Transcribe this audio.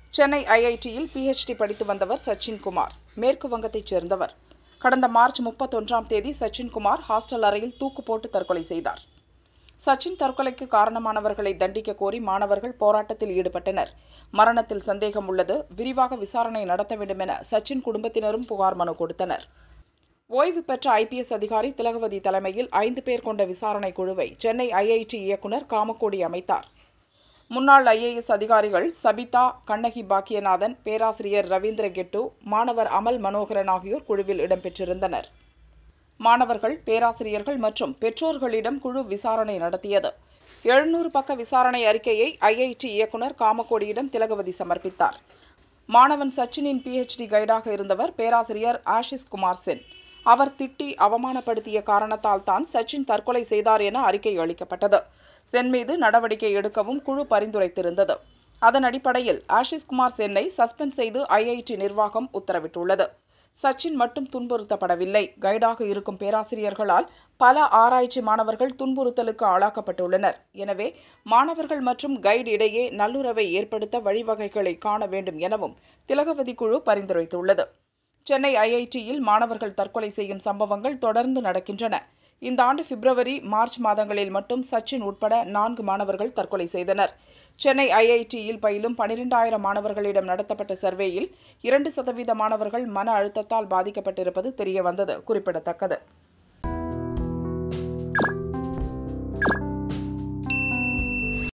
Chennai IITயில் PhD படித்து வந்தவர் சச்சின் குமார். மேற்கு வங்கத்தைச் சேர்ந்தவர். கடந்த மார்ச் 31ஆம் தேதி சச்சின் குமார் ஹாஸ்டல் அறையில் தூக்கு போட்டு தற்கொலை செய்தார். சச்சின் தற்கொலைக்கு காரணமானவர்களை தண்டிக்க கோரி மாணவர்கள் போராட்டத்தில் ஈடுபட்டனர். மரணத்தில் சந்தேகம் உள்ளது, விரிவாக விசாரணை நடத்த வேண்டும் என சச்சின் குடும்பத்தினரும் புகார் மனு கொடுத்தனர். ஓய்வு பெற்ற IPS அதிகாரி திலகவதி தலைமையில் 5 பேர் கொண்ட விசாரணை குழுவை சென்னை IIT இயக்குனர் காமக்கோடி அமைத்தார். முன்னாள் IAS அதிகாரிகள் சபிதா, கண்ணகி பாக்கியநாதன், பேராசிரியர் ரவீந்திர கெட்டு, மாணவர் அமல் மனோகரன் ஆகியோர் குழுவில் இடம்பெற்றிருந்தனர். மாணவர்கள், பேராசிரியர்கள் மற்றும் பெற்றோர்களிடம் குழு விசாரணை நடத்தியது. 700 பக்க விசாரணை அறிக்கையை IIT இயக்குனர் காமக்கோடியிடம் திலகவதி சமர்ப்பித்தார். மாணவன் சச்சினின் PhD கைடாக இருந்தவர் பேராசிரியர் ஆஷிஷ் குமார் சென். அவர் திட்டி அவமானப்படுத்திய காரணத்தால் தான் சச்சின் தற்கொலை செய்தார் என அறிக்கை அளிக்கப்பட்டது. சென் மீது நடவடிக்கை எடுக்கவும் குழு பரிந்துரைத்திருந்தது. அதன் அடிப்படையில் ஆஷிஷ் குமார் சென்னை சஸ்பெண்ட் செய்து IIT நிர்வாகம் உத்தரவிட்டுள்ளது. சச்சின் மட்டும் துன்புறுத்தப்படவில்லை. கைடாக இருக்கும் பேராசிரியர்களால் பல ஆராய்ச்சி மாணவர்கள் துன்புறுத்தலுக்கு ஆளாக்கப்பட்டுள்ளனர். எனவே மாணவர்கள் மற்றும் கைடு இடையே நல்லுறவை ஏற்படுத்த வழிவகைகளை காண வேண்டும் எனவும் திலகவதி குழு பரிந்துரைத்துள்ளது. சென்னை IITயில் மாணவர்கள் தற்கொலை செய்யும் சம்பவங்கள் தொடர்ந்து நடக்கின்றன. இந்த ஆண்டு பிப்ரவரி, மார்ச் மாதங்களில் மட்டும் சச்சின் உட்பட 4 மாணவர்கள் தற்கொலை செய்தனர். சென்னை IITயில் பயிலும் 12,000 மாணவர்களிடம் நடத்தப்பட்ட சர்வேயில் 2% மாணவர்கள் மன அழுத்தத்தால் பாதிக்கப்பட்டிருப்பது தெரியவந்தது குறிப்பிடத்தக்கது.